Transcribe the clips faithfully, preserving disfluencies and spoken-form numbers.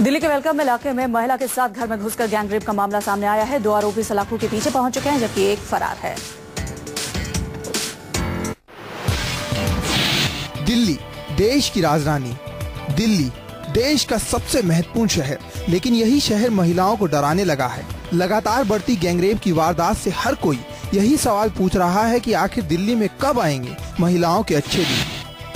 दिल्ली के वेलकम इलाके में महिला के साथ घर में घुसकर गैंगरेप का मामला सामने आया है। दो आरोपी सलाखों के पीछे पहुंच चुके हैं, जबकि एक फरार है। दिल्ली देश की राजधानी, दिल्ली देश का सबसे महत्वपूर्ण शहर, लेकिन यही शहर महिलाओं को डराने लगा है। लगातार बढ़ती गैंगरेप की वारदात से हर कोई यही सवाल पूछ रहा है कि आखिर दिल्ली में कब आएंगे महिलाओं के अच्छे दिन।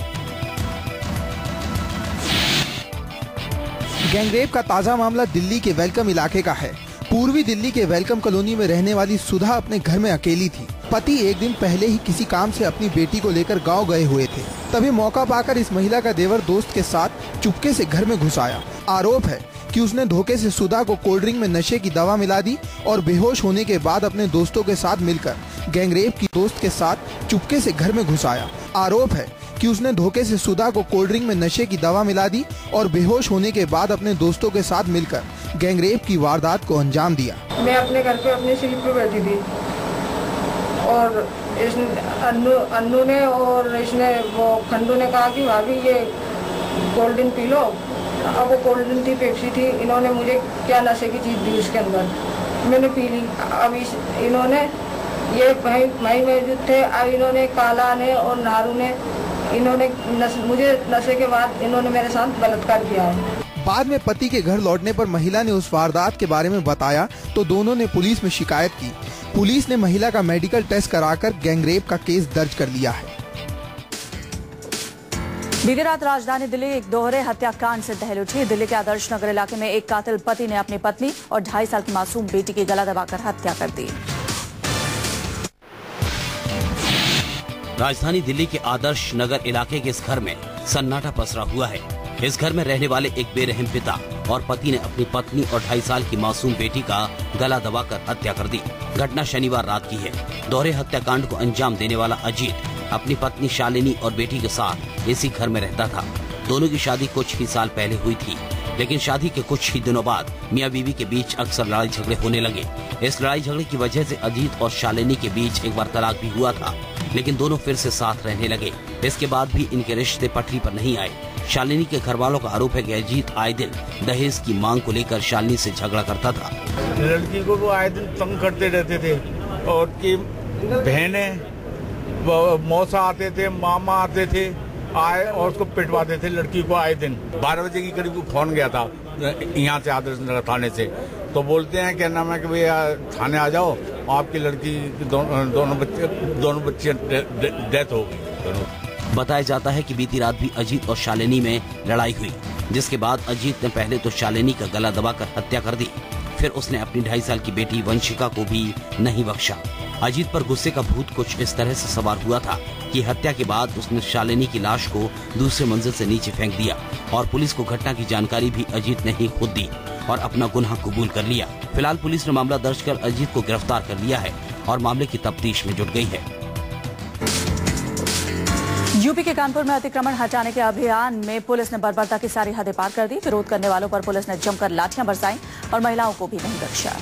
गैंगरेप का ताजा मामला दिल्ली के वेलकम इलाके का है। पूर्वी दिल्ली के वेलकम कॉलोनी में रहने वाली सुधा अपने घर में अकेली थी। पति एक दिन पहले ही किसी काम से अपनी बेटी को लेकर गांव गए हुए थे। तभी मौका पाकर इस महिला का देवर दोस्त के साथ चुपके से घर में घुस आया। आरोप है कि उसने धोखे से सुधा को कोल्ड ड्रिंक में नशे की दवा मिला दी और बेहोश होने के बाद अपने दोस्तों के साथ मिलकर गैंगरेप की दोस्त के साथ चुपके से घर में घुस आया। आरोप है कि उसने धोखे से सुधा को कोल्ड ड्रिंक में नशे की दवा मिला दी और बेहोश होने के बाद अपने दोस्तों के साथ मिलकर गैंगरेप की वारदात को अंजाम दिया। मैं अपने घर पे अपनी सीट पे बैठी थी और इस अन्नू अन्नू ने और इसने वो खंडू ने कहा कि भाभी ये कोल्ड ड्रिंक पी लो। अब वो कोल्ड ड्रिंक थी, पेप्सी थी। इन्होंने मुझे क्या नशे की चीज़ दी उसके अंदर, मैंने पी ली। अब इस इन्होंने ये भाई भाई मौजूद थे। अब इन्होंने काला ने और नारू ने इन्होंने नस, मुझे नशे के बाद इन्होंने मेरे साथ बलात्कार किया है। बाद में पति के घर लौटने पर महिला ने उस वारदात के बारे में बताया तो दोनों ने पुलिस में शिकायत की। पुलिस ने महिला का मेडिकल टेस्ट कराकर गैंगरेप का केस दर्ज कर लिया है। बीती रात राजधानी दिल्ली एक दोहरे हत्याकांड से दहल उठी। दिल्ली के आदर्श नगर इलाके में एक कातिल पति ने अपनी पत्नी और ढाई साल की मासूम बेटी की गला दबाकर हत्या कर दी। राजधानी दिल्ली के आदर्श नगर इलाके के इस घर में सन्नाटा पसरा हुआ है। इस घर में रहने वाले एक बेरहम पिता और पति ने अपनी पत्नी और ढाई साल की मासूम बेटी का गला दबाकर हत्या कर दी। घटना शनिवार रात की है। दोहरे हत्याकांड को अंजाम देने वाला अजीत अपनी पत्नी शालिनी और बेटी के साथ इसी घर में रहता था। दोनों की शादी कुछ ही साल पहले हुई थी, लेकिन शादी के कुछ ही दिनों बाद मियां बीवी के बीच अक्सर लड़ाई झगड़े होने लगे। इस लड़ाई झगड़े की वजह से अजीत और शालिनी के बीच एक बार तलाक भी हुआ था, लेकिन दोनों फिर से साथ रहने लगे। इसके बाद भी इनके रिश्ते पटरी पर नहीं आए। शालिनी के घर वालों का आरोप है कि अजीत आए दिन दहेज की मांग को लेकर शालिनी से झगड़ा करता था। लड़की को वो आए दिन तंग करते रहते थे और की बहनें मौसा आते थे, मामा आते थे, आए और उसको पिटवाते थे लड़की को। आए दिन बारह बजे की करीब को फोन गया था यहाँ से आदर्श नगर थाने से, तो बोलते हैं क्या नाम है कि भैया थाने आ जाओ, आपकी लड़की दो, दोनों बच्चे दोनों बच्चे डेथ हो गई। बताया जाता है कि बीती रात भी अजीत और शालिनी में लड़ाई हुई, जिसके बाद अजीत ने पहले तो शालिनी का गला दबाकर हत्या कर दी, फिर उसने अपनी ढाई साल की बेटी वंशिका को भी नहीं बख्शा। अजीत पर गुस्से का भूत कुछ इस तरह से सवार हुआ था कि हत्या के बाद उसने शालिनी की लाश को दूसरे मंजिल से नीचे फेंक दिया और पुलिस को घटना की जानकारी भी अजीत ने ही खुद दी और अपना गुनाह कबूल कर लिया। फिलहाल पुलिस ने मामला दर्ज कर अजीत को गिरफ्तार कर लिया है और मामले की तफ्तीश में जुट गई है। यूपी के कानपुर में अतिक्रमण हटाने के अभियान में पुलिस ने बर्बरता की सारी हदें पार कर दी। विरोध करने वालों पर पुलिस ने जमकर लाठियां बरसाई और महिलाओं को भी नहीं बख्शा।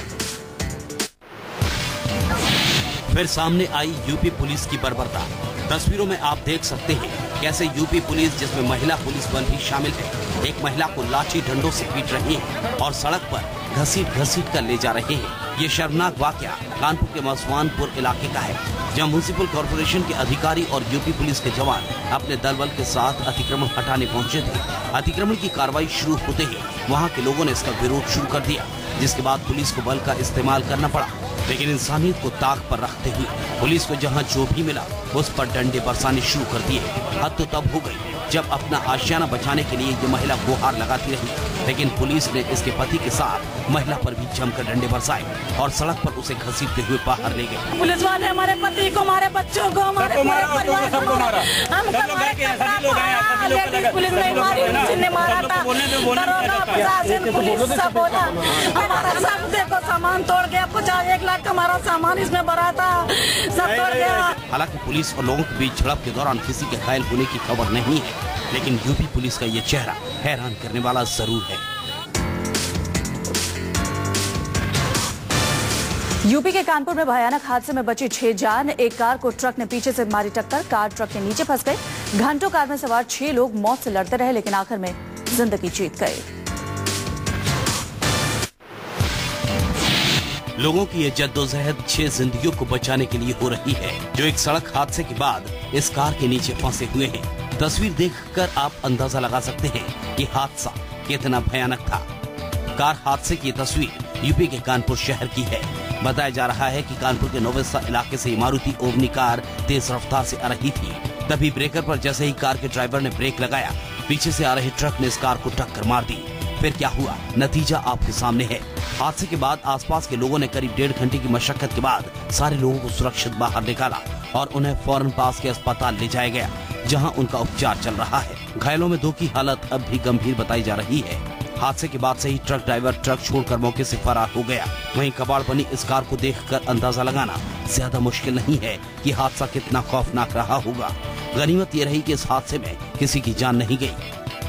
फिर सामने आई यूपी पुलिस की बर्बरता। तस्वीरों में आप देख सकते हैं कैसे यूपी पुलिस, जिसमें महिला पुलिस बल भी शामिल है, एक महिला को लाठी डंडों से पीट रही है और सड़क पर घसीट घसीट कर ले जा रहे हैं। ये शर्मनाक वाकया कानपुर के मसवानपुर इलाके का है, जहां म्युनिसिपल कॉर्पोरेशन के अधिकारी और यूपी पुलिस के जवान अपने दल बल के साथ अतिक्रमण हटाने पहुंचे थे। अतिक्रमण की कार्रवाई शुरू होते ही वहां के लोगों ने इसका विरोध शुरू कर दिया, जिसके बाद पुलिस को बल का इस्तेमाल करना पड़ा। लेकिन इंसानियत को ताक पर रखते हुए पुलिस को जहां जो भी मिला उस पर डंडे बरसाने शुरू कर दिए। हद तो तब हो गई जब अपना आशियाना बचाने के लिए ये महिला गुहार लगाती रही, लेकिन पुलिस ने इसके पति के साथ महिला पर भी जमकर डंडे बरसाए और सड़क पर उसे घसीटते हुए बाहर ले गए। पुलिस वाले हमारे पति को, हमारे बच्चों को, हमारे पूरे परिवार को मारा। पुलिस नहीं मारी, जिसने मारा था दरोगा, प्रशासन, पुलिस सब बोला। हमारा सब देखो सामान तोड़ गया, कुछ एक लाख का हमारा सामान इसमें भरा था, सब तोड़ गया। हालांकि पुलिस और लोगों के बीच झड़प के दौरान किसी के घायल होने की खबर नहीं है, लेकिन यूपी पुलिस का ये चेहरा हैरान करने वाला जरूर है। यूपी के कानपुर में भयानक हादसे में बची छह जान। एक कार को ट्रक ने पीछे से मारी टक्कर, कार ट्रक के नीचे फंस गई। घंटों कार में सवार छह लोग मौत से लड़ते रहे, लेकिन आखिर में जिंदगी जीत गए। लोगों की ये जद्दोजहद छह जिंदगियों को बचाने के लिए हो रही है, जो एक सड़क हादसे के बाद इस कार के नीचे फंसे हुए हैं। तस्वीर देखकर आप अंदाजा लगा सकते हैं कि हादसा कितना भयानक था। कार हादसे की तस्वीर यूपी के कानपुर शहर की है। बताया जा रहा है कि कानपुर के नोवेसा इलाके से मारुति ओमनी कार तेज रफ्तार से आ रही थी। तभी ब्रेकर पर जैसे ही कार के ड्राइवर ने ब्रेक लगाया, पीछे से आ रहे ट्रक ने इस कार को टक्कर मार दी। फिर क्या हुआ, नतीजा आपके सामने है। हादसे के बाद आसपास के लोगों ने करीब डेढ़ घंटे की मशक्कत के बाद सारे लोगों को सुरक्षित बाहर निकाला और उन्हें फौरन पास के अस्पताल ले जाया गया, जहां उनका उपचार चल रहा है। घायलों में दो की हालत अब भी गंभीर बताई जा रही है। हादसे के बाद से ही ट्रक ड्राइवर ट्रक छोड़कर मौके से फरार हो गया। वहीं कबाड़ बनी इस कार को देखकर अंदाजा लगाना ज्यादा मुश्किल नहीं है कि हादसा कितना खौफनाक रहा होगा। गनीमत ये रही कि इस हादसे में किसी की जान नहीं गई।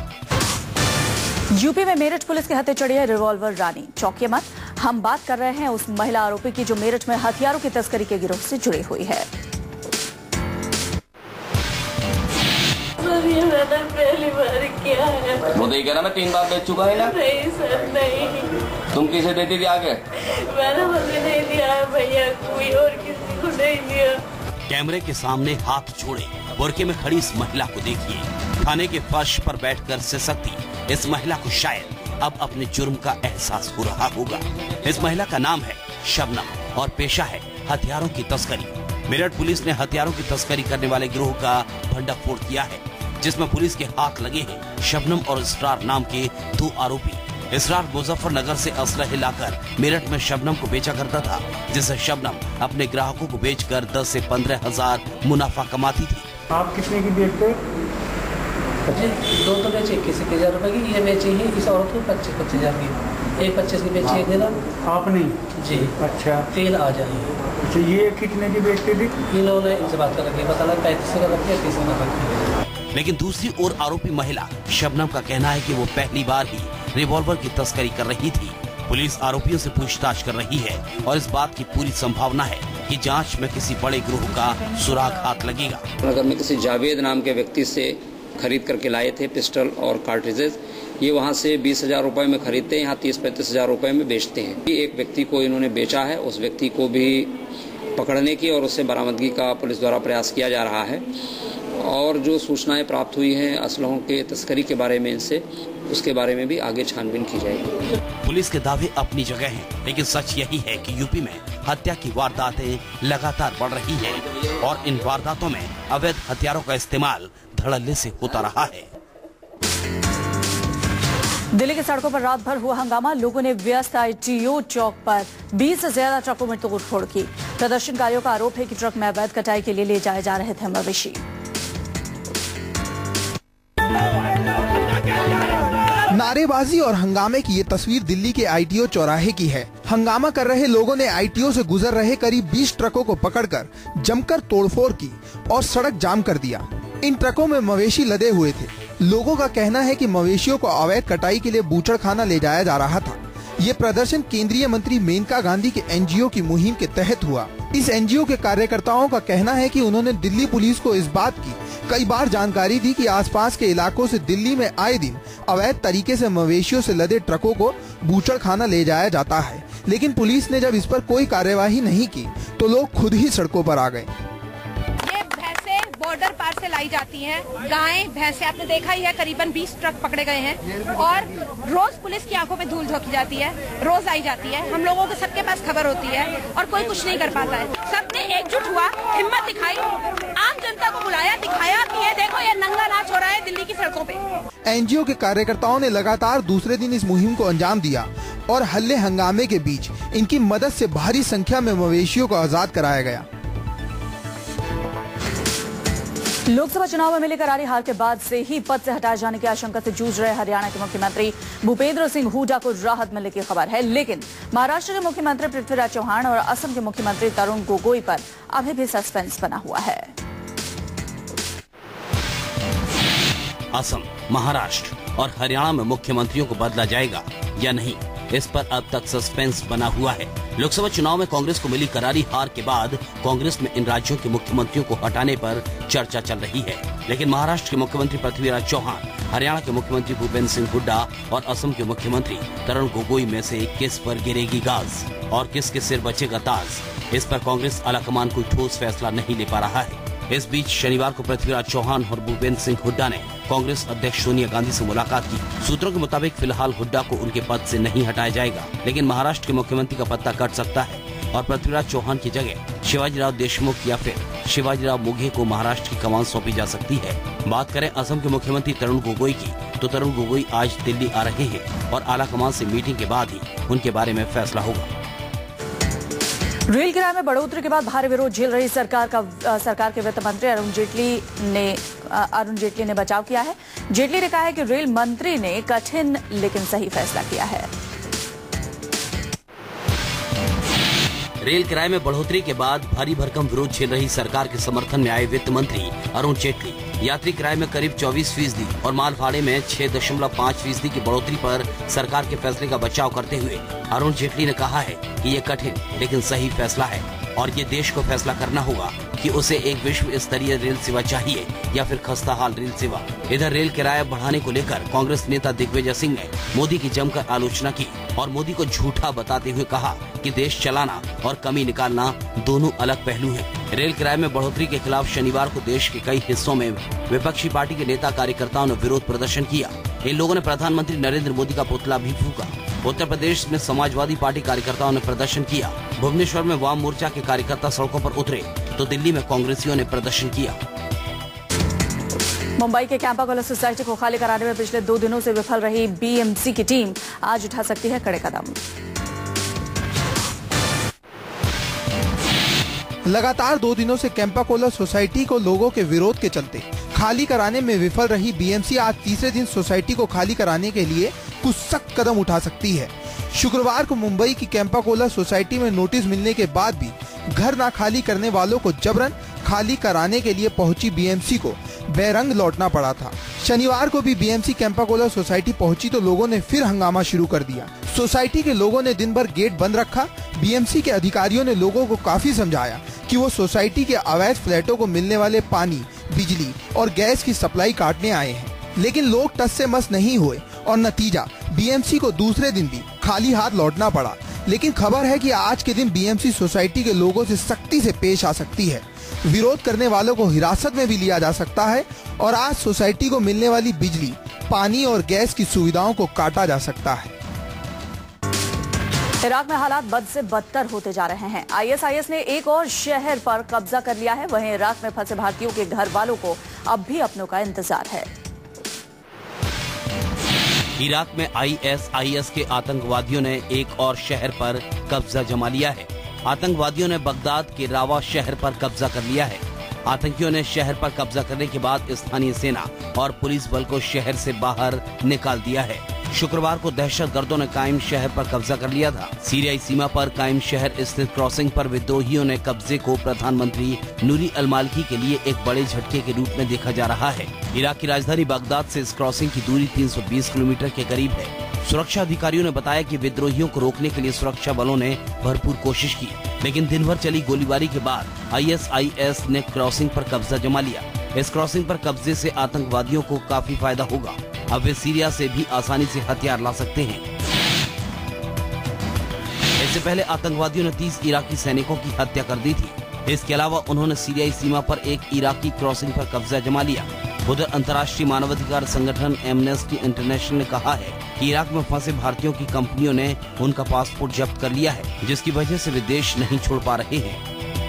यूपी में मेरठ पुलिस के हत्थे चढ़ी है रिवॉल्वर रानी। चौंकिए मत, हम बात कर रहे हैं उस महिला आरोपी की जो मेरठ में हथियारों की तस्करी के गिरोह से जुड़ी हुई है। ये मैंने पहली बार किया है। वो देखा ना, मैं तीन बार बेच चुका है ना। नहीं सर नहीं। तुम किसे देती थी आगे? मैंने मुझे नहीं दिया है भैया, कोई और किसी को नहीं दिया। कैमरे के सामने हाथ जोड़े बुरके में खड़ी इस महिला को देखिए। थाने के फर्श पर बैठकर सिसकती इस महिला को शायद अब अपने जुर्म का एहसास हो रहा होगा। इस महिला का नाम है शबनम और पेशा है हथियारों की तस्करी। मेरठ पुलिस ने हथियारों की तस्करी करने वाले गिरोह का भंडाफोड़ किया है, जिसमें पुलिस के हाथ लगे हैं शबनम और इसरार नाम के दो आरोपी। इसरार मुजफ्फरनगर से असलहे लाकर मेरठ में शबनम को बेचा करता था, जिसे शबनम अपने ग्राहकों को बेचकर दस से पंद्रह हजार मुनाफा कमाती थी। आप कितने की बेचते? दो तो बेचे इक्कीस इक्कीस हजार रुपए की, ये बेची ही इस औरत को पच्चीस पच्चीस हजार की, एक पच्चीस की बेची एक दिन आपने जी। अच्छा, तेल आ जाए। अच्छा, ये कितने की बेचती थी? इन्होंने इनसे बात कर रखी, पता लगा पैंतीस का रखी है, तीस का रखी। लेकिन दूसरी ओर आरोपी महिला शबनम का कहना है कि वो पहली बार ही रिवॉल्वर की तस्करी कर रही थी। पुलिस आरोपियों से पूछताछ कर रही है और इस बात की पूरी संभावना है कि जांच में किसी बड़े गिरोह का सुराग हाथ लगेगा। नगर में किसी जावेद नाम के व्यक्ति से खरीद करके लाए थे पिस्टल और कार्ट्रिजेज। ये वहाँ से बीस हजार रुपए में खरीदते हैं, यहाँ तीस पैंतीस हजार रुपए में बेचते हैं। एक व्यक्ति को इन्होंने बेचा है, उस व्यक्ति को भी पकड़ने की और उससे बरामदगी का पुलिस द्वारा प्रयास किया जा रहा है। और जो सूचनाएं प्राप्त हुई हैं असलहों के तस्करी के बारे में इनसे, उसके बारे में भी आगे छानबीन की जाएगी। पुलिस के दावे अपनी जगह हैं, लेकिन सच यही है कि यूपी में हत्या की वारदातें लगातार बढ़ रही हैं और इन वारदातों में अवैध हथियारों का इस्तेमाल धड़ल्ले से होता रहा है। दिल्ली की सड़कों पर रात भर हुआ हंगामा। लोगों ने व्यस्त आईटीओ चौक पर बीस से ज्यादा ट्रकों में तोड़फोड़ की। प्रदर्शनकारियों का आरोप है कि ट्रक में अवैध कटाई के लिए ले जाए जा रहे थे मवेशी। नारेबाजी और हंगामे की ये तस्वीर दिल्ली के आईटीओ चौराहे की है। हंगामा कर रहे लोगों ने आईटीओ से गुजर रहे करीब बीस ट्रकों को पकड़कर जमकर तोड़फोड़ की और सड़क जाम कर दिया। इन ट्रकों में मवेशी लदे हुए थे। लोगों का कहना है कि मवेशियों को अवैध कटाई के लिए बूचड़खाना ले जाया जा रहा था। ये प्रदर्शन केंद्रीय मंत्री मेनका गांधी के एनजीओ की मुहिम के तहत हुआ। इस एनजीओ के कार्यकर्ताओं का कहना है कि उन्होंने दिल्ली पुलिस को इस बात की कई बार जानकारी दी कि आसपास के इलाकों से दिल्ली में आए दिन अवैध तरीके से मवेशियों से लदे ट्रकों को बूचड़खाना ले जाया जाता है, लेकिन पुलिस ने जब इस पर कोई कार्यवाही नहीं की तो लोग खुद ही सड़कों पर आ गए। बॉर्डर पार से लाई जाती हैं, गायें भैंसे आपने देखा ही है, करीबन बीस ट्रक पकड़े गए हैं और रोज पुलिस की आंखों में धूल झोंकी जाती है, रोज आई जाती है। हम लोगों को सबके पास खबर होती है और कोई कुछ नहीं कर पाता है। सबने एकजुट हुआ, हिम्मत दिखाई, आम जनता को बुलाया, दिखाया कि ये देखो ये नंगा नाच हो रहा है दिल्ली की सड़कों पे। एनजीओ के कार्यकर्ताओं ने लगातार दूसरे दिन इस मुहिम को अंजाम दिया और हल्ले हंगामे के बीच इनकी मदद से भारी संख्या में मवेशियों को आजाद कराया गया। लोकसभा चुनाव में मिली करारी हार के बाद से ही पद से हटाए जाने की आशंका से जूझ रहे हरियाणा के मुख्यमंत्री भूपेंद्र सिंह हुड्डा को राहत मिलने की खबर है, लेकिन महाराष्ट्र के मुख्यमंत्री पृथ्वीराज चौहान और असम के मुख्यमंत्री तरुण गोगोई पर अभी भी सस्पेंस बना हुआ है। असम, महाराष्ट्र और हरियाणा में मुख्यमंत्रियों को बदला जाएगा या नहीं, इस पर अब तक सस्पेंस बना हुआ है। लोकसभा चुनाव में कांग्रेस को मिली करारी हार के बाद कांग्रेस में इन राज्यों के मुख्यमंत्रियों को हटाने पर चर्चा चल रही है, लेकिन महाराष्ट्र के मुख्यमंत्री पृथ्वीराज चौहान, हरियाणा के मुख्यमंत्री भूपेंद्र सिंह हुड्डा और असम के मुख्यमंत्री तरुण गोगोई में से किस पर गिरेगी गाज और किसके सिर बचेगा ताज, इस पर कांग्रेस आलाकमान कोई ठोस फैसला नहीं ले पा रहा है। इस बीच शनिवार को पृथ्वीराज चौहान और भूपेंद्र सिंह हुड्डा ने कांग्रेस अध्यक्ष सोनिया गांधी से मुलाकात की। सूत्रों के मुताबिक फिलहाल हुड्डा को उनके पद से नहीं हटाया जाएगा, लेकिन महाराष्ट्र के मुख्यमंत्री का पत्ता कट सकता है और पृथ्वीराज चौहान की जगह शिवाजीराव देशमुख या फिर शिवाजीराव मुघे को महाराष्ट्र की कमान सौंपी जा सकती है। बात करें असम के मुख्यमंत्री तरुण गोगोई की, तो तरुण गोगोई आज दिल्ली आ रहे हैं और आलाकमान से मीटिंग के बाद ही उनके बारे में फैसला होगा। रेल किराए में बढ़ोतरी के बाद भारी विरोध झेल रही सरकार का सरकार के वित्त मंत्री अरुण जेटली ने अरुण जेटली ने बचाव किया है। जेटली ने कहा है कि रेल मंत्री ने कठिन लेकिन सही फैसला किया है। रेल किराए में बढ़ोतरी के बाद भारी भरकम विरोध झेल रही सरकार के समर्थन में आए वित्त मंत्री अरुण जेटली यात्री किराए में करीब चौबीस फीसदी और माल भाड़े में छह दशमलव पाँच फीसदी की बढ़ोतरी पर सरकार के फैसले का बचाव करते हुए अरुण जेटली ने कहा है कि ये कठिन लेकिन सही फैसला है और ये देश को फैसला करना होगा कि उसे एक विश्व स्तरीय रेल सेवा चाहिए या फिर खस्ताहाल रेल सेवा। इधर रेल किराया बढ़ाने को लेकर कांग्रेस नेता दिग्विजय सिंह ने मोदी की जमकर आलोचना की और मोदी को झूठा बताते हुए कहा कि देश चलाना और कमी निकालना दोनों अलग पहलू हैं। रेल किराए में बढ़ोतरी के खिलाफ शनिवार को देश के कई हिस्सों में विपक्षी पार्टी के नेता कार्यकर्ताओं ने विरोध प्रदर्शन किया। इन लोगों ने प्रधानमंत्री नरेंद्र मोदी का पुतला भी फूंका। उत्तर प्रदेश में समाजवादी पार्टी कार्यकर्ताओं ने प्रदर्शन किया। भुवनेश्वर में वाम मोर्चा के कार्यकर्ता सड़कों पर उतरे तो दिल्ली में कांग्रेसियों ने प्रदर्शन किया। मुंबई के कैंपा कॉलेज सोसाइटी को खाली कराने में पिछले दो दिनों से विफल रही बीएमसी की टीम आज उठा सकती है कड़े कदम। लगातार दो दिनों से कैंपा कॉलेज सोसाइटी को लोगों के विरोध के चलते खाली कराने में विफल रही बीएमसी आज तीसरे दिन सोसाइटी को खाली कराने के लिए कुछ सख्त कदम उठा सकती है। शुक्रवार को मुंबई की कैंपा कॉलेज सोसाइटी में नोटिस मिलने के बाद भी घर ना खाली करने वालों को जबरन खाली कराने के लिए पहुंची बीएमसी को बेरंग लौटना पड़ा था। शनिवार को भी बीएमसी कैंपा कॉलेज सोसाइटी पहुंची तो लोगों ने फिर हंगामा शुरू कर दिया। सोसाइटी के लोगों ने दिन भर गेट बंद रखा। बीएमसी के अधिकारियों ने लोगों को काफी समझाया कि वो सोसाइटी के अवैध फ्लैटों को मिलने वाले पानी, बिजली और गैस की सप्लाई काटने आए हैं, लेकिन लोग टस से मस नहीं हुए और नतीजा बीएमसी को दूसरे दिन भी खाली हाथ लौटना पड़ा। लेकिन खबर है कि आज के दिन बीएमसी सोसाइटी के लोगों से सख्ती से पेश आ सकती है। विरोध करने वालों को हिरासत में भी लिया जा सकता है और आज सोसाइटी को मिलने वाली बिजली, पानी और गैस की सुविधाओं को काटा जा सकता है। इराक में हालात बद से बदतर होते जा रहे हैं। आईएसआईएस ने एक और शहर पर कब्जा कर लिया है। वहीं इराक में फंसे भारतीयों के घर वालों को अब भी अपनों का इंतजार है। इराक में आईएसआईएस के आतंकवादियों ने एक और शहर पर कब्जा जमा लिया है। आतंकवादियों ने बगदाद के रावा शहर पर कब्जा कर लिया है। आतंकियों ने शहर पर कब्जा करने के बाद स्थानीय सेना और पुलिस बल को शहर से बाहर निकाल दिया है। शुक्रवार को दहशतगर्दों ने कायम शहर पर कब्जा कर लिया था। सीरियाई सीमा पर कायम शहर स्थित क्रॉसिंग पर विद्रोहियों ने कब्जे को प्रधानमंत्री नूरी अल मालिकी के लिए एक बड़े झटके के रूप में देखा जा रहा है। इराक की राजधानी बगदाद से इस क्रॉसिंग की दूरी तीन सौ बीस किलोमीटर के करीब है। सुरक्षा अधिकारियों ने बताया कि विद्रोहियों को रोकने के लिए सुरक्षा बलों ने भरपूर कोशिश की, लेकिन दिन भर चली गोलीबारी के बाद आईएसआईएस ने क्रॉसिंग पर कब्जा जमा लिया। इस क्रॉसिंग पर कब्जे से आतंकवादियों को काफी फायदा होगा। अब वे सीरिया से भी आसानी से हथियार ला सकते हैं। इससे पहले आतंकवादियों ने तीस इराकी सैनिकों की हत्या कर दी थी। इसके अलावा उन्होंने सीरियाई सीमा पर एक इराकी क्रॉसिंग पर कब्जा जमा लिया। उधर अंतर्राष्ट्रीय मानवाधिकार संगठन एमनेस्टी इंटरनेशनल ने कहा है कि इराक में फंसे भारतीयों की कंपनियों ने उनका पासपोर्ट जब्त कर लिया है, जिसकी वजह से वे देश नहीं छोड़ पा रहे हैं।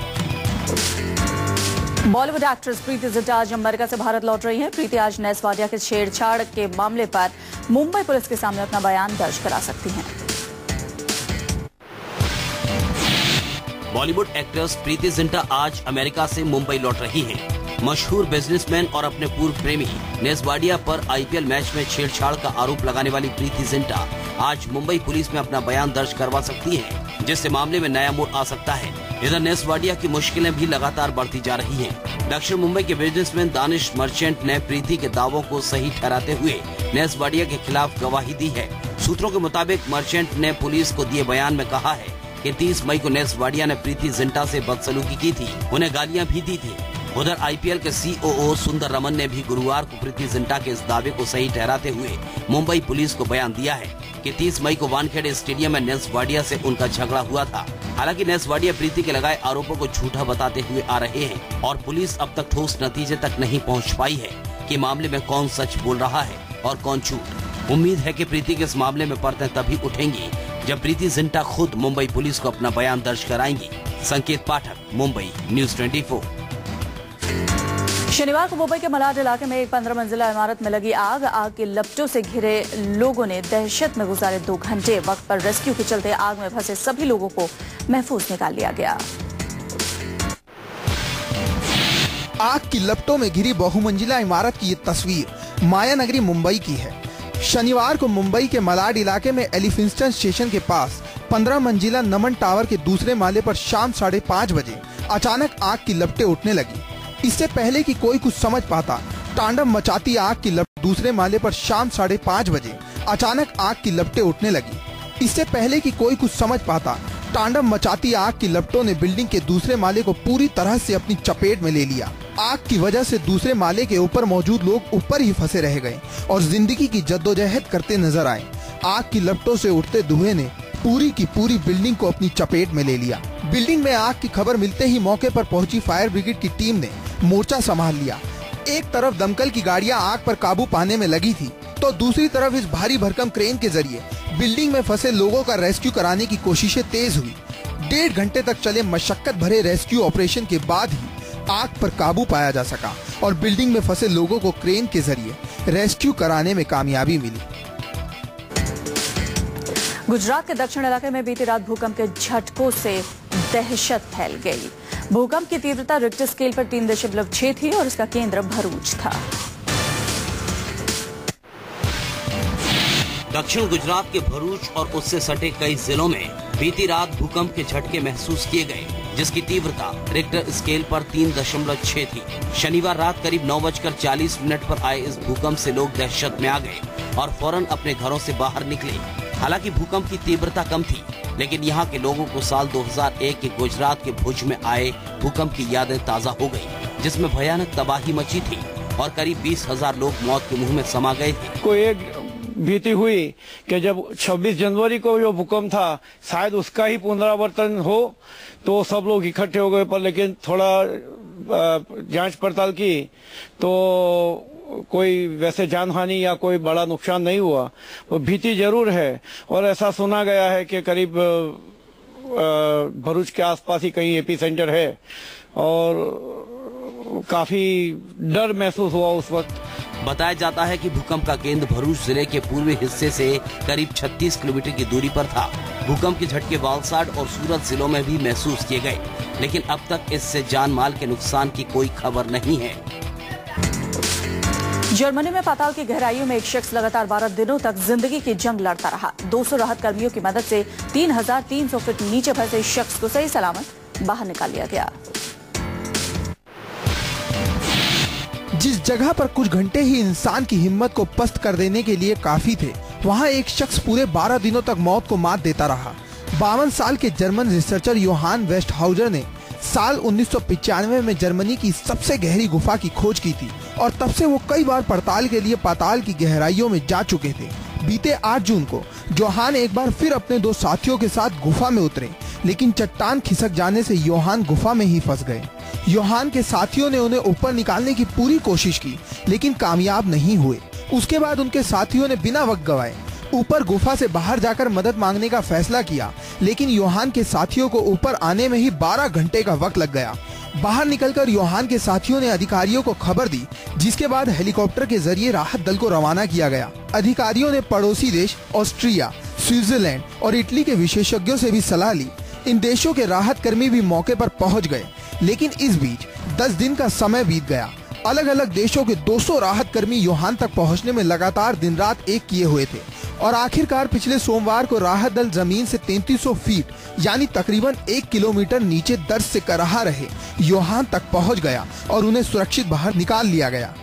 बॉलीवुड एक्ट्रेस प्रीति जिंटा आज अमेरिका से भारत लौट रही है। प्रीति आज नेस वाडिया के छेड़छाड़ के मामले पर मुंबई पुलिस के सामने अपना बयान दर्ज करा सकती हैं। बॉलीवुड एक्ट्रेस प्रीति जिंटा आज अमेरिका से मुंबई लौट रही हैं। मशहूर बिजनेसमैन और अपने पूर्व प्रेमी नेस वाडिया पर आईपीएल मैच में छेड़छाड़ का आरोप लगाने वाली प्रीति जिंटा आज मुंबई पुलिस में अपना बयान दर्ज करवा सकती हैं, जिससे मामले में नया मोड़ आ सकता है। इधर नेस वाडिया की मुश्किलें भी लगातार बढ़ती जा रही हैं। दक्षिण मुंबई के बिजनेसमैन दानिश मर्चेंट ने प्रीति के दावों को सही ठहराते हुए नेस वाडिया के खिलाफ गवाही दी है। सूत्रों के मुताबिक मर्चेंट ने पुलिस को दिए बयान में कहा है कि तीस मई को नेस वाडिया ने प्रीति जिंटा से बदसलूकी की थी, उन्हें गालियां भी दी थी। उधर आईपीएल के सीओओ सुंदर रमन ने भी गुरुवार को प्रीति जिंटा के इस दावे को सही ठहराते हुए मुंबई पुलिस को बयान दिया है कि तीस मई को वानखेड़े स्टेडियम में नेस वाडिया से उनका झगड़ा हुआ था। हालांकि नेस वाडिया प्रीति के लगाए आरोपों को झूठा बताते हुए आ रहे हैं और पुलिस अब तक ठोस नतीजे तक नहीं पहुंच पाई है कि मामले में कौन सच बोल रहा है और कौन झूठ। उम्मीद है कि प्रीति के इस मामले में परतें तभी उठेंगी जब प्रीति जिंटा खुद मुंबई पुलिस को अपना बयान दर्ज कराएंगी। संकेत पाठक, मुंबई, न्यूज़ चौबीस। शनिवार को मुंबई के मलाड इलाके में एक पंद्रह मंजिला इमारत में लगी आग आग के लपटों से घिरे लोगों ने दहशत में गुजारे दो घंटे। वक्त पर रेस्क्यू के चलते आग में फंसे सभी लोगों को महफूज निकाल लिया गया। आग की लपटों में घिरी बहुमंजिला इमारत की ये तस्वीर माया नगरी मुंबई की है। शनिवार को मुंबई के मलाड इलाके में एलिफिंस्टन स्टेशन के पास पंद्रह मंजिला नमन टावर के दूसरे माले पर शाम साढ़े पाँच बजे अचानक आग की लपटें उठने लगी। इससे पहले कि कोई कुछ समझ पाता, तांडव मचाती आग की लपट दूसरे माले पर शाम साढ़े पाँच बजे अचानक आग की लपटें उठने लगी। इससे पहले कि कोई कुछ समझ पाता, तांडव मचाती आग की लपटों ने बिल्डिंग के दूसरे माले को पूरी तरह से अपनी चपेट में ले लिया। आग की वजह से दूसरे माले के ऊपर मौजूद लोग ऊपर ही फंसे रह गए और जिंदगी की जद्दोजहद करते नजर आए। आग की लपटों से उठते धुएं ने पूरी की पूरी बिल्डिंग को अपनी चपेट में ले लिया। बिल्डिंग में आग की खबर मिलते ही मौके पर पहुंची फायर ब्रिगेड की टीम ने मोर्चा संभाल लिया। एक तरफ दमकल की गाड़ियां आग पर काबू पाने में लगी थी, तो दूसरी तरफ इस भारी भरकम क्रेन के जरिए बिल्डिंग में फंसे लोगों का रेस्क्यू कराने की कोशिशें तेज हुई। डेढ़ घंटे तक चले मशक्कत भरे रेस्क्यू ऑपरेशन के बाद ही आग पर काबू पाया जा सका और बिल्डिंग में फंसे लोगों को क्रेन के जरिए रेस्क्यू कराने में कामयाबी मिली। गुजरात के दक्षिण इलाके में बीती रात भूकंप के झटकों से दहशत फैल गई। भूकंप की तीव्रता रिक्टर स्केल पर तीन दशमलव छह थी और इसका केंद्र भरूच था। दक्षिण गुजरात के भरूच और उससे सटे कई जिलों में बीती रात भूकंप के झटके महसूस किए गए, जिसकी तीव्रता रिक्टर स्केल पर तीन दशमलव छह थी। शनिवार रात करीब नौ बजकर चालीस मिनट पर आए इस भूकंप से लोग दहशत में आ गए और फौरन अपने घरों से बाहर निकले। हालांकि भूकंप की तीव्रता कम थी, लेकिन यहाँ के लोगों को साल दो हज़ार एक के गुजरात के भुज में आए भूकंप की यादें ताजा हो गई, जिसमें भयानक तबाही मची थी और करीब बीस हजार लोग मौत के मुंह में समा गए थे। कोई एक भीति हुई कि जब छब्बीस जनवरी को जो भूकंप था शायद उसका ही पुनरावर्तन हो, तो सब लोग इकट्ठे हो गए। पर लेकिन थोड़ा जांच पड़ताल की तो कोई वैसे जानहानि या कोई बड़ा नुकसान नहीं हुआ। वो भीति जरूर है और ऐसा सुना गया है कि करीब भरूच के आसपास ही कहीं एपी सेंटर है और काफी डर महसूस हुआ उस वक्त। बताया जाता है कि भूकंप का केंद्र भरूच जिले के पूर्वी हिस्से से करीब छत्तीस किलोमीटर की दूरी पर था। भूकंप के झटके वालसाड और सूरत जिलों में भी महसूस किए गए, लेकिन अब तक इससे जान माल के नुकसान की कोई खबर नहीं है। जर्मनी में पाताल की गहराइयों में एक शख्स लगातार बारह दिनों तक जिंदगी की जंग लड़ता रहा। दो सौ राहत कर्मियों की मदद से तीन हजार तीन सौ फीट नीचे फंसे इस शख्स को सही सलामत बाहर निकाल लिया गया। जिस जगह पर कुछ घंटे ही इंसान की हिम्मत को पस्त कर देने के लिए काफी थे, वहां एक शख्स पूरे बारह दिनों तक मौत को मात देता रहा। बावन साल के जर्मन रिसर्चर योहान वेस्टहाउजर ने साल उन्नीस सौ पिचानवे में जर्मनी की सबसे गहरी गुफा की खोज की थी और तब से वो कई बार पड़ताल के लिए पाताल की गहराइयों में जा चुके थे। बीते आठ जून को योहान एक बार फिर अपने दो साथियों के साथ गुफा में उतरे, लेकिन चट्टान खिसक जाने से योहान गुफा में ही फंस गए। योहान के साथियों ने उन्हें ऊपर निकालने की पूरी कोशिश की, लेकिन कामयाब नहीं हुए। उसके बाद उनके साथियों ने बिना वक्त गवाए ऊपर गुफा से बाहर जाकर मदद मांगने का फैसला किया, लेकिन योहान के साथियों को ऊपर आने में ही बारह घंटे का वक्त लग गया। बाहर निकलकर योहान के साथियों ने अधिकारियों को खबर दी, जिसके बाद हेलीकॉप्टर के जरिए राहत दल को रवाना किया गया। अधिकारियों ने पड़ोसी देश ऑस्ट्रिया, स्विट्जरलैंड और इटली के विशेषज्ञों से भी सलाह ली। इन देशों के राहत कर्मी भी मौके पर पहुंच गए, लेकिन इस बीच दस दिन का समय बीत गया। अलग अलग देशों के दो सौ राहत कर्मी योहान तक पहुंचने में लगातार दिन रात एक किए हुए थे और आखिरकार पिछले सोमवार को राहत दल जमीन से तैंतीस सौ फीट यानी तकरीबन एक किलोमीटर नीचे दर्द से कराह रहे योहान तक पहुंच गया और उन्हें सुरक्षित बाहर निकाल लिया गया।